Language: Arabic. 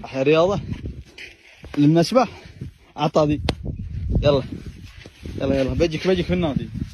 احيا رياضة للمسبح. عطى ذي. يلا بجيك في النادي.